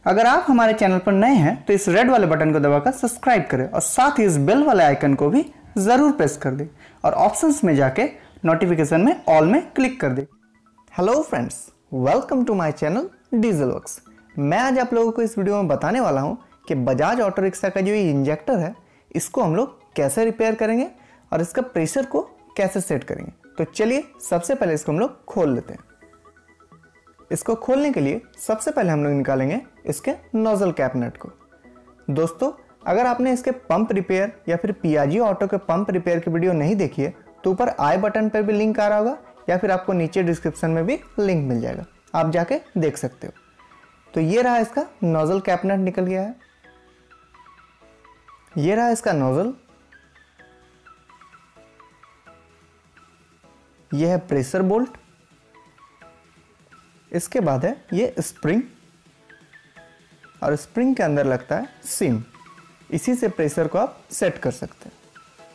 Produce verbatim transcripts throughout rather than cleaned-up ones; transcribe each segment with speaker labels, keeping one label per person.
Speaker 1: अगर आप हमारे चैनल पर नए हैं तो इस रेड वाले बटन को दबाकर सब्सक्राइब करें और साथ ही इस बेल वाले आइकन को भी ज़रूर प्रेस कर दें और ऑप्शंस में जाके नोटिफिकेशन में ऑल में क्लिक कर दें। Hello friends, welcome to my channel diesel works. मैं आज आप लोगों को इस वीडियो में बताने वाला हूं कि बजाज ऑटो रिक्शा का जो ये इंजेक्टर है इसको हम लोग कैसे रिपेयर करेंगे और इसका प्रेशर को कैसे सेट करेंगे। तो चलिए सबसे पहले इसको हम लोग खोल लेते हैं। इसको खोलने के लिए सबसे पहले हम लोग निकालेंगे इसके नोजल कैप नट को। दोस्तों, अगर आपने इसके पंप रिपेयर या फिर पियाजियो ऑटो के पंप रिपेयर की वीडियो नहीं देखी है तो ऊपर आई बटन पर भी लिंक आ रहा होगा या फिर आपको नीचे डिस्क्रिप्शन में भी लिंक मिल जाएगा, आप जाके देख सकते हो। तो ये रहा इसका नोजल कैप नट निकल गया है। ये रहा इसका नोजल। यह है प्रेशर बोल्ट। इसके बाद है ये स्प्रिंग और स्प्रिंग के अंदर लगता है सिम। इसी से प्रेशर को आप सेट कर सकते हैं।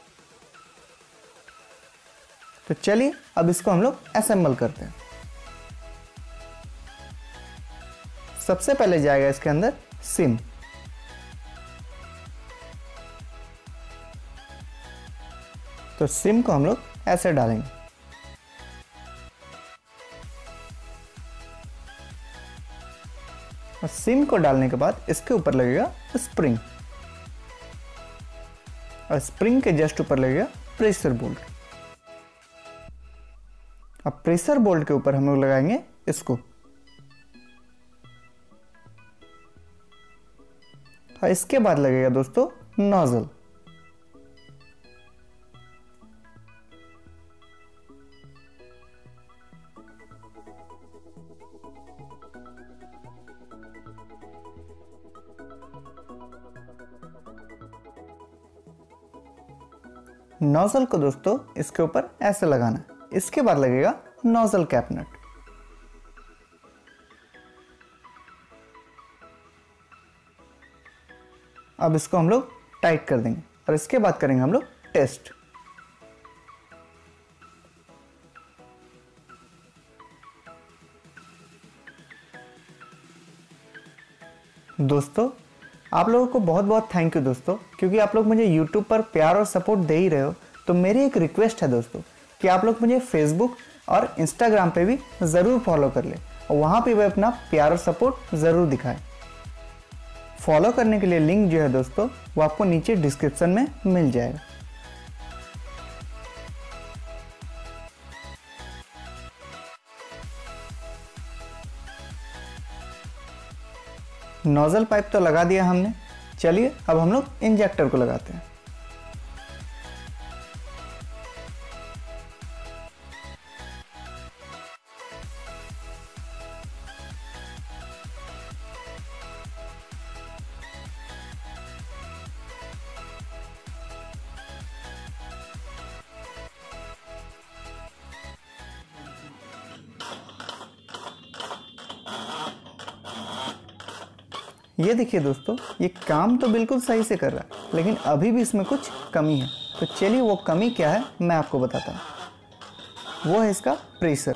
Speaker 1: तो चलिए अब इसको हम लोग असेंबल करते हैं। सबसे पहले जाएगा इसके अंदर सिम। तो सिम को हम लोग ऐसे डालेंगे। और सिम को डालने के बाद इसके ऊपर लगेगा स्प्रिंग और स्प्रिंग के जस्ट ऊपर लगेगा प्रेशर बोल्ट। अब प्रेशर बोल्ट के ऊपर हम लोग लगाएंगे इसको और इसके बाद लगेगा दोस्तों नोजल। नोजल को दोस्तों इसके ऊपर ऐसे लगाना है। इसके बाद लगेगा नोजल कैप नट। अब इसको हम लोग टाइट कर देंगे और इसके बाद करेंगे हम लोग टेस्ट। दोस्तों, आप लोगों को बहुत बहुत थैंक यू दोस्तों, क्योंकि आप लोग मुझे यूट्यूब पर प्यार और सपोर्ट दे ही रहे हो। तो मेरी एक रिक्वेस्ट है दोस्तों कि आप लोग मुझे फेसबुक और इंस्टाग्राम पे भी ज़रूर फॉलो कर ले और वहाँ पे भी अपना प्यार और सपोर्ट ज़रूर दिखाएं। फॉलो करने के लिए लिंक जो है दोस्तों वो आपको नीचे डिस्क्रिप्शन में मिल जाएगा। नोजल पाइप तो लगा दिया हमने। चलिए अब हम लोग इंजेक्टर को लगाते हैं। ये देखिए दोस्तों, ये काम तो बिल्कुल सही से कर रहा है, लेकिन अभी भी इसमें कुछ कमी है। तो चलिए वो कमी क्या है मैं आपको बताता हूँ। वो है इसका प्रेशर।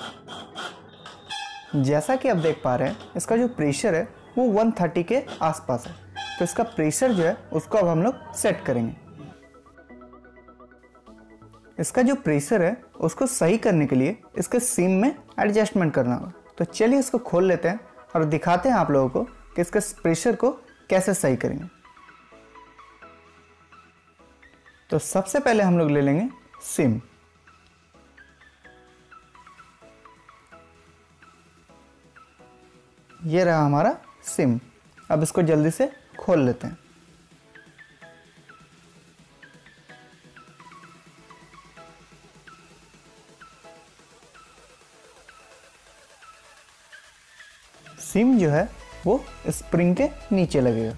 Speaker 1: जैसा कि आप देख पा रहे हैं इसका जो प्रेशर है वो एक सौ तीस के आसपास है। तो इसका प्रेशर जो है उसको अब हम लोग सेट करेंगे। इसका जो प्रेशर है उसको सही करने के लिए इसके सीम में एडजस्टमेंट करना होगा। तो चलिए इसको खोल लेते हैं और दिखाते हैं आप लोगों को कि इसके प्रेशर को कैसे सही करेंगे। तो सबसे पहले हम लोग ले लेंगे सिम। ये रहा हमारा सिम। अब इसको जल्दी से खोल लेते हैं। सिम जो है वो स्प्रिंग के नीचे लगेगा।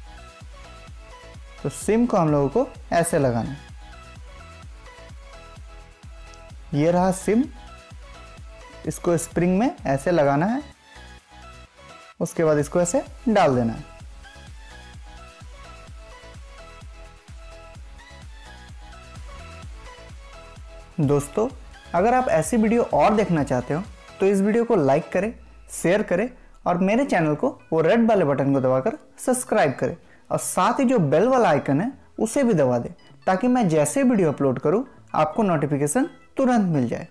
Speaker 1: तो सिम को हम लोगों को ऐसे लगाना है। ये रहा सिम। इसको स्प्रिंग में ऐसे लगाना है। उसके बाद इसको ऐसे डाल देना है। दोस्तों, अगर आप ऐसी वीडियो और देखना चाहते हो तो इस वीडियो को लाइक करें, शेयर करें और मेरे चैनल को वो रेड वाले बटन को दबाकर सब्सक्राइब करें और साथ ही जो बेल वाला आइकन है उसे भी दबा दें, ताकि मैं जैसे वीडियो अपलोड करूं आपको नोटिफिकेशन तुरंत मिल जाए।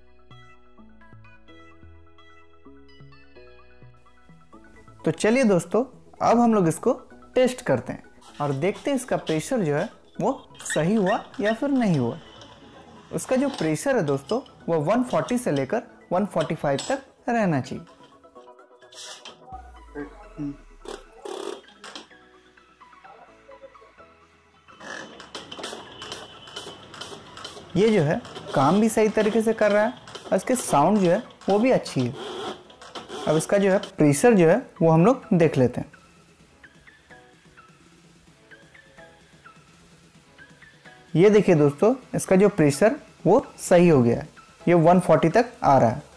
Speaker 1: तो चलिए दोस्तों, अब हम लोग इसको टेस्ट करते हैं और देखते हैं इसका प्रेशर जो है वो सही हुआ या फिर नहीं हुआ। उसका जो प्रेशर है दोस्तों वो एक सौ चालीस से लेकर एक सौ पैंतालीस तक रहना चाहिए। ये जो है काम भी सही तरीके से कर रहा है और इसके साउंड जो है वो भी अच्छी है। अब इसका जो है प्रेशर जो है वो हम लोग देख लेते हैं। ये देखिए दोस्तों, इसका जो प्रेशर वो सही हो गया है, ये एक सौ चालीस तक आ रहा है।